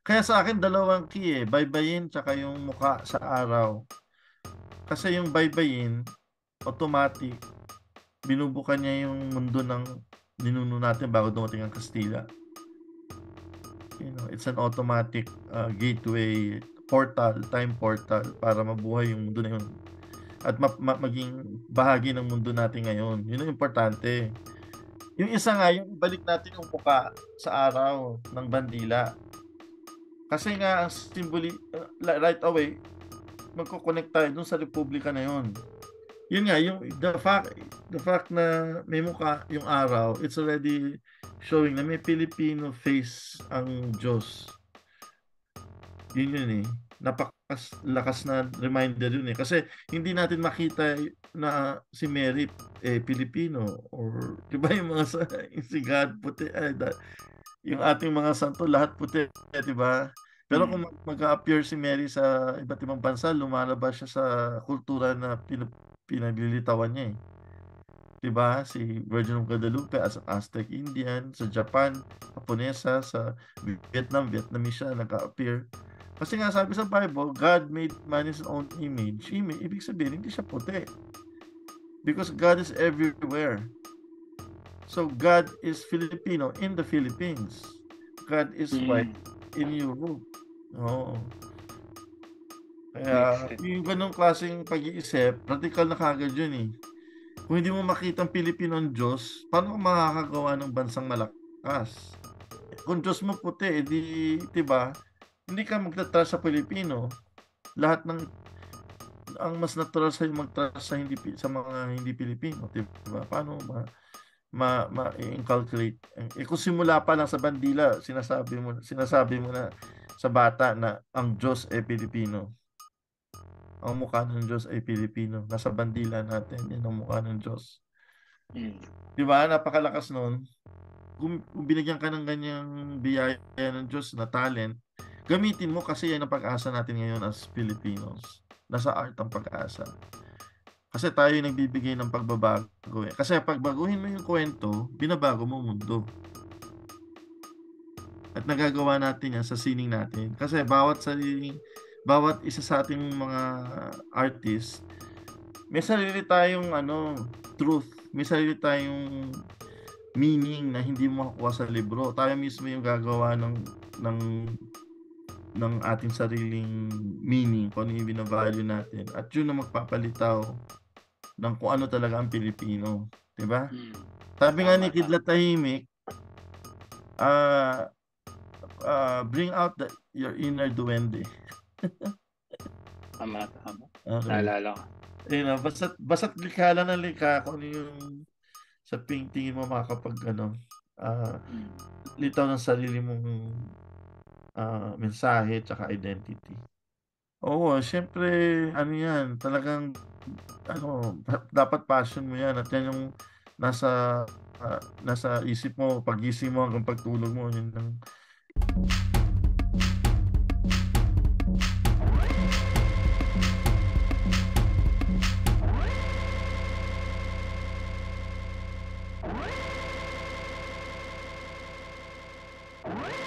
Kaya sa akin dalawang key baybayin tsaka yung mukha sa araw. Kasi yung baybayin, automatic, binubukan niya yung mundo ng ninuno natin bago dumating ang Kastila. It's an automatic gateway, portal, time portal para mabuhay yung mundo na yun. At maging bahagi ng mundo natin ngayon. Yun ang importante. Yung isa nga, yung balik natin yung mukha sa araw ng bandila. Kasi nga, ang right away, magkoconnect tayo dun sa republika na yun. Yun nga, yung the fact na may mukha yung araw, it's already showing na may Filipino face ang Diyos. Yun eh. Napakalakas na reminder yun eh. Kasi hindi natin makita na si Mary Pilipino or di ba yung mga si God puti yung ating mga santo lahat puti, di ba? Pero kung mag-appear si Mary sa iba't ibang bansa, lumalabas siya sa kultura na pinaglilitawan niya eh. 'Di ba? Si Virgin of Guadalupe as Aztec Indian, sa Japan, Japonesa, sa Vietnamese siya nag-appear. Kasi nga sabi sa Bible, God made man his own image. Ibig sabihin, hindi siya puti. Because God is everywhere. So God is Filipino in the Philippines. God is white in Europe. Oo. Kaya yung ganong klaseng pag-iisip, radical na kagad yun eh. Kung hindi mo makita ang Pilipino ang Diyos, paano mo makakagawa ng bansang malakas? Kung Diyos mo puti, di ba? Hindi ka magtatrust sa Pilipino. Lahat ng ang mas natural sa magtrust sa mga hindi Pilipino, di ba? Paano ma-inculcate? Kung simula pa lang sa bandila, sinasabi mo na sa bata na ang Diyos ay Pilipino. Ang mukha ng Diyos ay Pilipino. Nasa bandila natin, yan ang mukha ng Diyos. Di ba? Napakalakas nun. Kung binigyan ka ng ganyang biyaya ng Diyos na talent, gamitin mo kasi yan ang pag-asa natin ngayon as Filipinos. Nasa art ang pag-asa. Kasi tayo yung nagbibigay ng pagbabago eh. Kasi pag baguhin mo yung kwento, binabago mo mundo. At nagagawa natin yan sa sining natin. Kasi bawat isa sa ating mga artist, may sarili tayong truth, may sarili tayong meaning na hindi mo makukuha sa libro. Tayo mismo yung gagawa ng ating sariling meaning, kung ano yung binavalue natin. At yun na magpapalitaw ng kung ano talaga ang Pilipino. Diba? Sabi nga ni Kidlat Tahimik, bring out your inner duwende. Tama. Okay. Naalala ko. Basta't likha lang ng likha kung ano yung sa painting mo makakapag litaw ng sarili mong mensahe tsaka identity. Oo, syempre yan, talagang dapat passion mo yan at yan yung nasa isip mo, pag-gising mo hanggang pagtulog mo, yun lang. What?